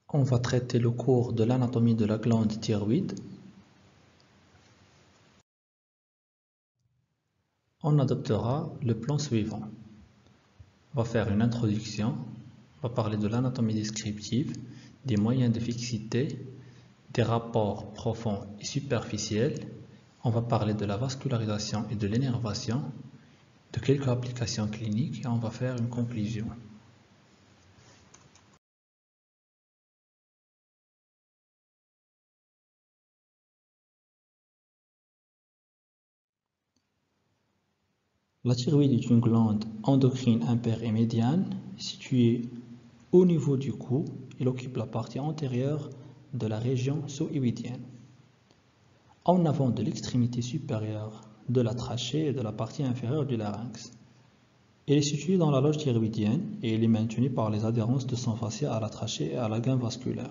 On va traiter le cours de l'anatomie de la glande thyroïde. On adoptera le plan suivant. On va faire une introduction, on va parler de l'anatomie descriptive, des moyens de fixité, des rapports profonds et superficiels. On va parler de la vascularisation et de l'énervation, de quelques applications cliniques et on va faire une conclusion. La thyroïde est une glande endocrine impaire et médiane située au niveau du cou. Elle occupe la partie antérieure de la région sous-iwidienne, en avant de l'extrémité supérieure de la trachée et de la partie inférieure du larynx. Elle est située dans la loge thyroïdienne et elle est maintenue par les adhérences de son fascia à la trachée et à la gaine vasculaire.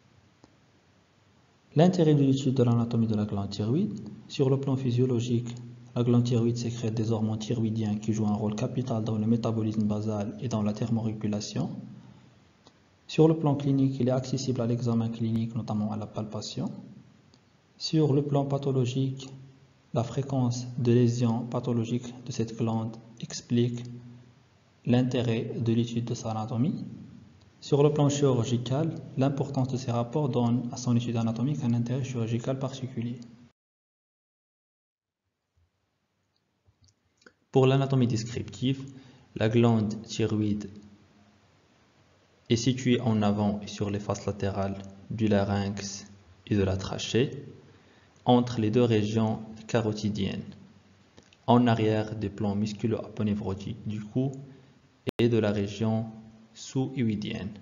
L'intérêt de l'étude de l'anatomie de la glande thyroïde: sur le plan physiologique, la glande thyroïde sécrète des hormones thyroïdiens qui jouent un rôle capital dans le métabolisme basal et dans la thermorégulation. Sur le plan clinique, il est accessible à l'examen clinique, notamment à la palpation. Sur le plan pathologique, la fréquence de lésions pathologiques de cette glande explique l'intérêt de l'étude de sa anatomie. Sur le plan chirurgical, l'importance de ces rapports donne à son étude anatomique un intérêt chirurgical particulier. Pour l'anatomie descriptive, la glande thyroïde est située en avant et sur les faces latérales du larynx et de la trachée, entre les deux régions carotidiennes, en arrière des plans musculo-aponevrotiques du cou et de la région sous-iwidienne.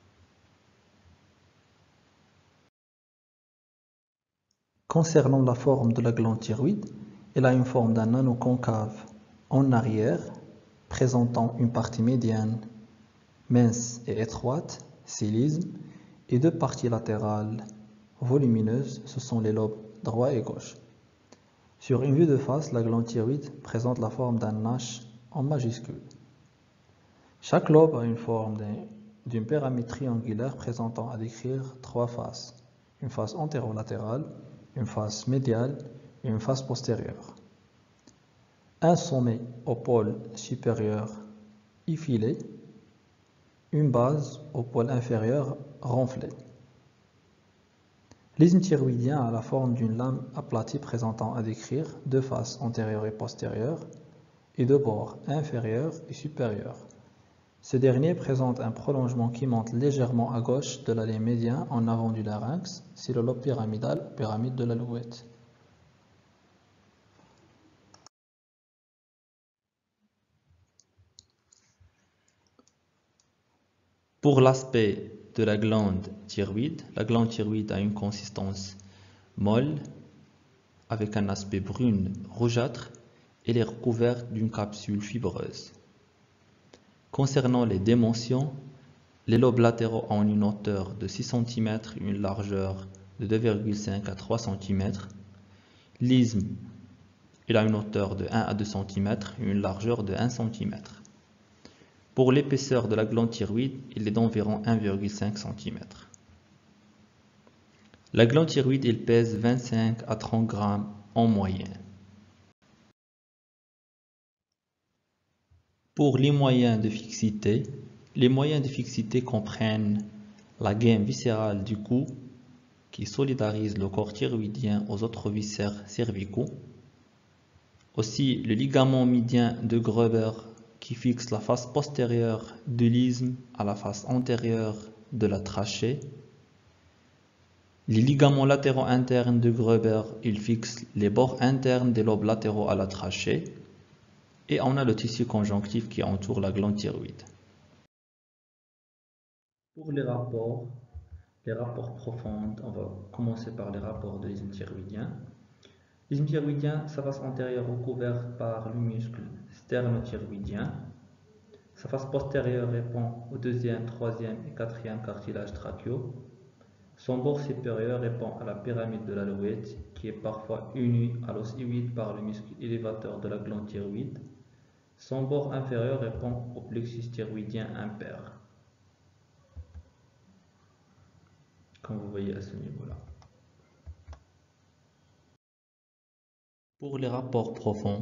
Concernant la forme de la glande thyroïde, elle a une forme d'un anneau concave en arrière, présentant une partie médiane mince et étroite, célisme, et deux parties latérales volumineuses, ce sont les lobes droit et gauche. Sur une vue de face, la glande thyroïde présente la forme d'un H en majuscule. Chaque lobe a une forme d'une pyramide triangulaire présentant à décrire trois faces: une face antérolatérale, une face médiale et une face postérieure. Un sommet au pôle supérieur effilé, une base au pôle inférieur renflée. L'isthme thyroïdien a la forme d'une lame aplatie présentant à décrire deux faces antérieures et postérieures et deux bords inférieurs et supérieurs. Ce dernier présente un prolongement qui monte légèrement à gauche de l'allée médiane en avant du larynx, c'est le lobe pyramidal, pyramide de l'alouette. Pour l'aspect de la glande thyroïde a une consistance molle avec un aspect brune rougeâtre. Elle est recouverte d'une capsule fibreuse. Concernant les dimensions, les lobes latéraux ont une hauteur de 6 cm et une largeur de 2,5 à 3 cm. L'isthme, il a une hauteur de 1 à 2 cm et une largeur de 1 cm. Pour l'épaisseur de la glande thyroïde, il est d'environ 1,5 cm. La glande thyroïde, elle pèse 25 à 30 grammes en moyenne. Pour les moyens de fixité comprennent la gaine viscérale du cou qui solidarise le corps thyroïdien aux autres viscères cervicaux. Aussi le ligament médian de Gruber qui fixe la face postérieure de l'isthme à la face antérieure de la trachée. Les ligaments latéraux internes de Gruber, ils fixent les bords internes des lobes latéraux à la trachée. Et on a le tissu conjonctif qui entoure la glande thyroïde. Pour les rapports profonds, on va commencer par les rapports de l'isthme thyroïdien. L'isthme thyroïdien, sa face antérieure recouverte par le muscle sternothyroïdien. Sa face postérieure répond au deuxième, troisième et quatrième cartilage trachéaux. Son bord supérieur répond à la pyramide de l'alouette qui est parfois unie à l'os hyoïde par le muscle élévateur de la glande thyroïde. Son bord inférieur répond au plexus thyroïdien impair. comme vous voyez à ce niveau-là. Pour les rapports profonds,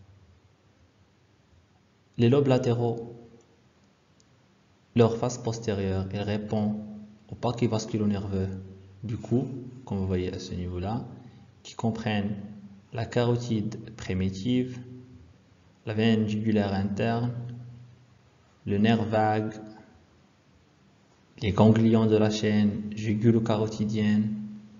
les lobes latéraux, leur face postérieure, elle répond au paquet vasculo-nerveux du cou, comme vous voyez à ce niveau-là, qui comprennent la carotide primitive, la veine jugulaire interne, le nerf vague, les ganglions de la chaîne jugulo-carotidienne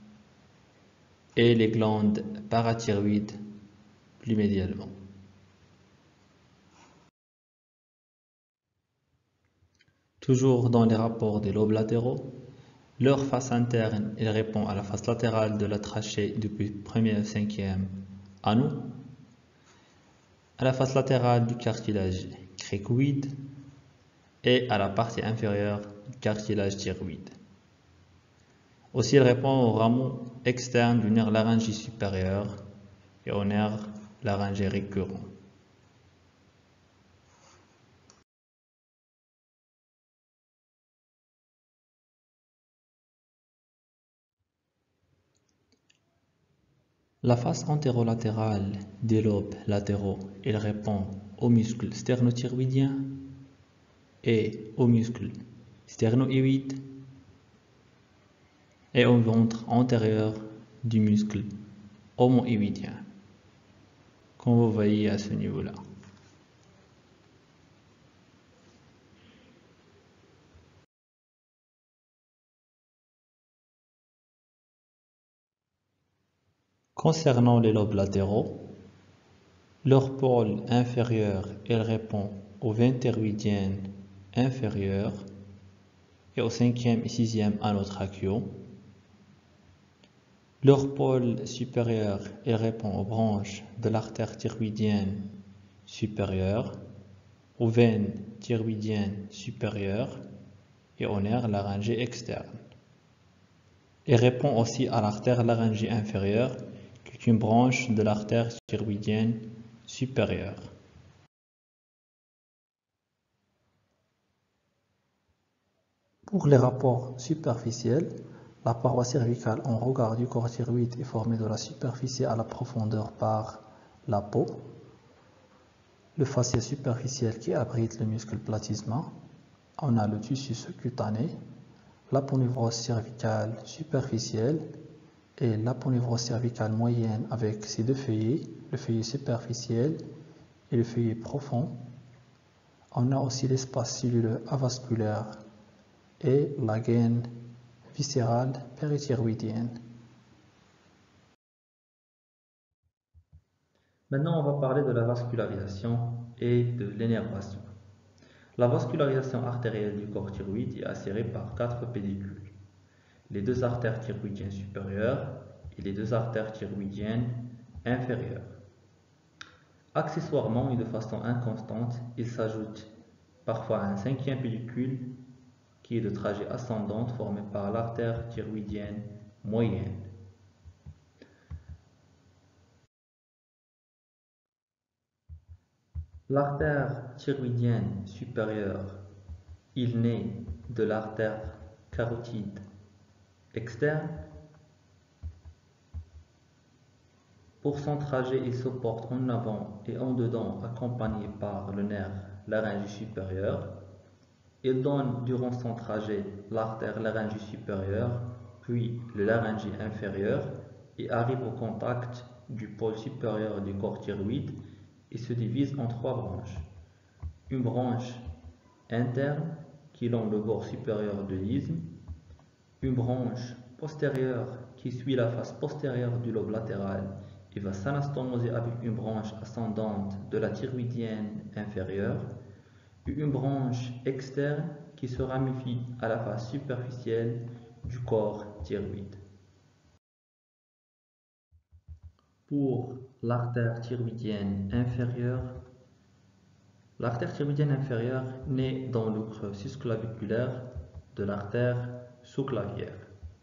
et les glandes parathyroïdes plus médialement. Toujours dans les rapports des lobes latéraux, leur face interne, elle répond à la face latérale de la trachée depuis 1er à 5e anneau, à la face latérale du cartilage cricoïde et à la partie inférieure du cartilage thyroïde. Aussi, elle répond au rameau externe du nerf laryngé supérieur et au nerf laryngé récurrent. La face antérolatérale des lobes latéraux, elle répond aux muscles sternothyroïdiens et aux muscles sternoïdes et au ventre antérieur du muscle omoïdien, comme vous voyez à ce niveau-là. Concernant les lobes latéraux, leur pôle inférieur, elle répond au ventérioïdien inférieur et au 5e et 6e anneaux-trachéaux. Leur pôle supérieur, il répond aux branches de l'artère thyroïdienne supérieure, aux veines thyroïdiennes supérieures et au nerf laryngé externe. Il répond aussi à l'artère laryngée inférieure, qui est une branche de l'artère thyroïdienne supérieure. Pour les rapports superficiels, la paroi cervicale en regard du corps thyroïde est formée de la superficie à la profondeur par la peau, le fascia superficiel qui abrite le muscle platysma, on a le tissu sous-cutané, l'aponevrose cervicale superficielle et l'aponevrose cervicale moyenne avec ses deux feuillets, le feuillet superficiel et le feuillet profond. On a aussi l'espace celluleux avasculaire et la gaine viscérale périthyroïdienne. Maintenant, on va parler de la vascularisation et de l'énervation. La vascularisation artérielle du corps thyroïde est assurée par 4 pédicules. Les 2 artères thyroïdiennes supérieures et les 2 artères thyroïdiennes inférieures. Accessoirement et de façon inconstante, il s'ajoute parfois un 5e pédicule qui est de trajet ascendante formé par l'artère thyroïdienne moyenne. L'artère thyroïdienne supérieure, il naît de l'artère carotide externe. Pour son trajet, il se porte en avant et en dedans, accompagné par le nerf laryngé supérieur. Il donne durant son trajet l'artère laryngée supérieure, puis le laryngé inférieur et arrive au contact du pôle supérieur du corps thyroïde et se divise en 3 branches. Une branche interne qui longe le bord supérieur de l'isthme, une branche postérieure qui suit la face postérieure du lobe latéral et va s'anastomoser avec une branche ascendante de la thyroïdienne inférieure, et une branche externe qui se ramifie à la face superficielle du corps thyroïde. Pour l'artère thyroïdienne inférieure naît dans le creux susclaviculaire de l'artère sous-clavière.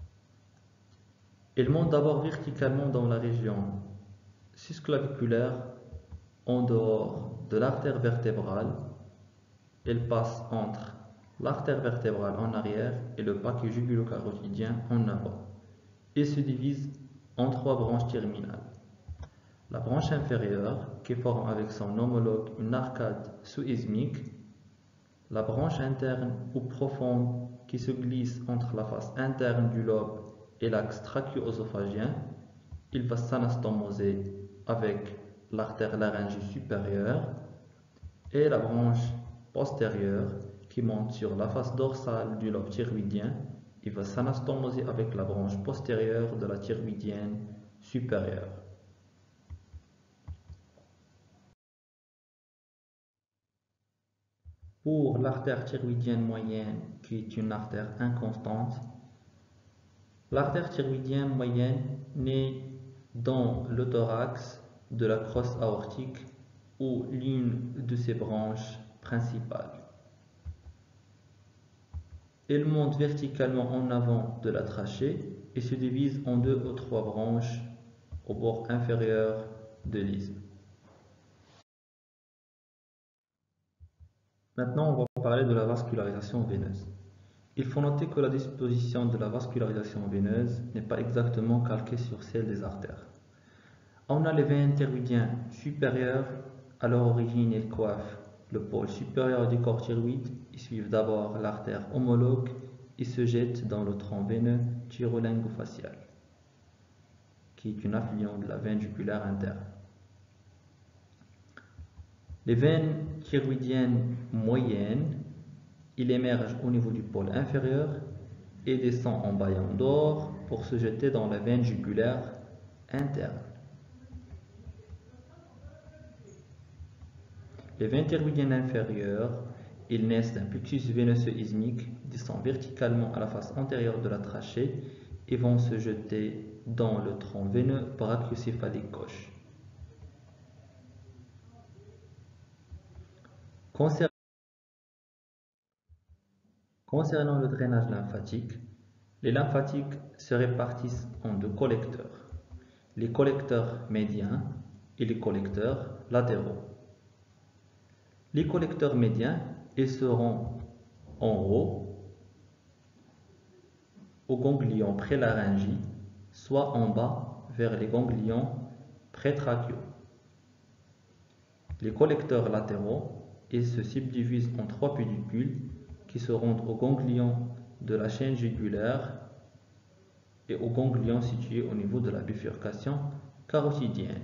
Elle monte d'abord verticalement dans la région susclaviculaire en dehors de l'artère vertébrale. Elle passe entre l'artère vertébrale en arrière et le paquet jugulo-carotidien en avant. Il se divise en 3 branches terminales. La branche inférieure, qui forme avec son homologue une arcade sous-isthmique, la branche interne ou profonde qui se glisse entre la face interne du lobe et l'axe trachéo-œsophagien, il va s'anastomoser avec l'artère laryngée supérieure, et la branche postérieure qui monte sur la face dorsale du lobe thyroïdien, il va s'anastomoser avec la branche postérieure de la thyroïdienne supérieure. Pour l'artère thyroïdienne moyenne, qui est une artère inconstante, l'artère thyroïdienne moyenne naît dans le thorax de la crosse aortique ou l'une de ses branches principales. Elle monte verticalement en avant de la trachée et se divise en 2 ou 3 branches au bord inférieur de l'isthme. Maintenant, on va parler de la vascularisation veineuse. Il faut noter que la disposition de la vascularisation veineuse n'est pas exactement calquée sur celle des artères. On a les veines thyroïdiennes supérieures. À leur origine, elles coiffent le pôle supérieur du corps thyroïde. Ils suivent d'abord l'artère homologue et se jettent dans le tronc veineux thyrolingo-facial, qui est une affluent de la veine jugulaire interne. Les veines thyroïdiennes moyennes, il émerge au niveau du pôle inférieur et descend en bâillant d'or pour se jeter dans la veine jugulaire interne. Les veines thyroïdiennes inférieures, ils naissent d'un plexus veineux isthmique, descendent verticalement à la face antérieure de la trachée et vont se jeter dans le tronc veineux brachiocéphalique gauche. Concernant le drainage lymphatique, les lymphatiques se répartissent en 2 collecteurs, les collecteurs médians et les collecteurs latéraux. Les collecteurs médians, ils seront en haut, au ganglion prélaryngé, soit en bas vers les ganglions prétrachiaux. Les collecteurs latéraux, ils se subdivisent en 3 pédicules qui se rendent au ganglion de la chaîne jugulaire et au ganglion situé au niveau de la bifurcation carotidienne.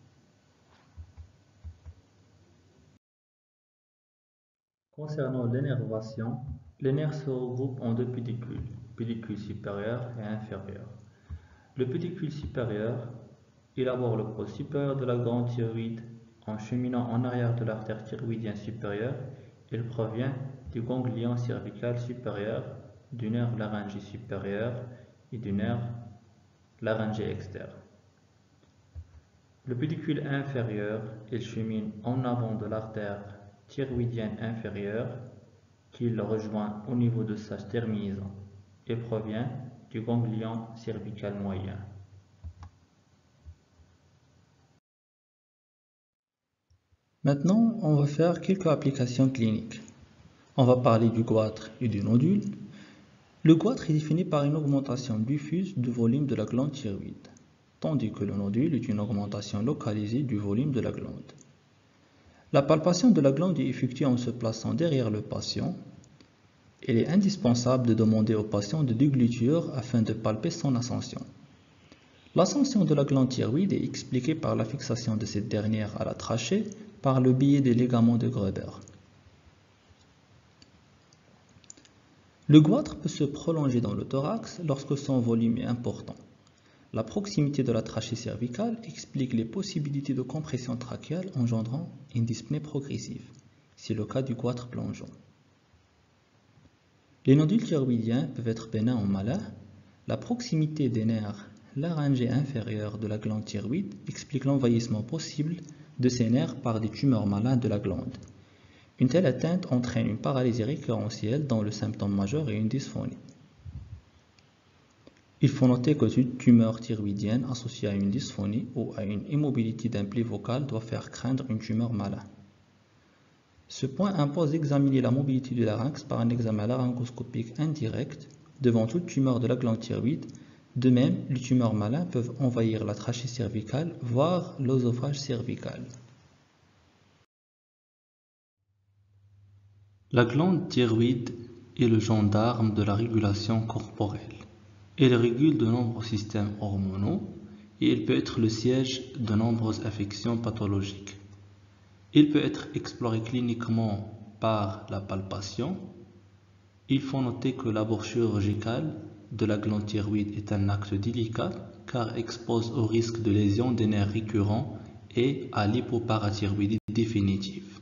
Concernant l'énervation, les nerfs se regroupent en 2 pédicules, pédicule supérieure et inférieure. Le pédicule supérieur élabore le pôle supérieur de la glande thyroïde en cheminant en arrière de l'artère thyroïdienne supérieure. Il provient du ganglion cervical supérieur, du nerf laryngé supérieur et du nerf laryngé externe. Le pédicule inférieur, il chemine en avant de l'artère thyroïdienne inférieure qui le rejoint au niveau de sa terminaison et provient du ganglion cervical moyen. Maintenant, on va faire quelques applications cliniques. On va parler du goitre et du nodule. Le goitre est défini par une augmentation diffuse du volume de la glande thyroïde, tandis que le nodule est une augmentation localisée du volume de la glande. La palpation de la glande est effectuée en se plaçant derrière le patient. Il est indispensable de demander au patient de déglutir afin de palper son ascension. L'ascension de la glande thyroïde est expliquée par la fixation de cette dernière à la trachée par le biais des ligaments de Gruber. Le goitre peut se prolonger dans le thorax lorsque son volume est important. La proximité de la trachée cervicale explique les possibilités de compression trachéale engendrant une dyspnée progressive. C'est le cas du goitre plongeant. Les nodules thyroïdiens peuvent être bénins ou malins. La proximité des nerfs laryngés inférieurs de la glande thyroïde explique l'envahissement possible de ces nerfs par des tumeurs malignes de la glande. Une telle atteinte entraîne une paralysie récurrentielle dont le symptôme majeur est une dysphonie. Il faut noter que toute tumeur thyroïdienne associée à une dysphonie ou à une immobilité d'un pli vocal doit faire craindre une tumeur maligne. Ce point impose d'examiner la mobilité du larynx par un examen laryngoscopique indirect devant toute tumeur de la glande thyroïde. De même, les tumeurs malins peuvent envahir la trachée cervicale, voire l'œsophage cervical. La glande thyroïde est le gendarme de la régulation corporelle. Elle régule de nombreux systèmes hormonaux et elle peut être le siège de nombreuses affections pathologiques. Il peut être exploré cliniquement par la palpation. Il faut noter que l'abord chirurgical de la glande thyroïde est un acte délicat car expose au risque de lésion des nerfs récurrents et à l'hypoparathyroïdie définitive.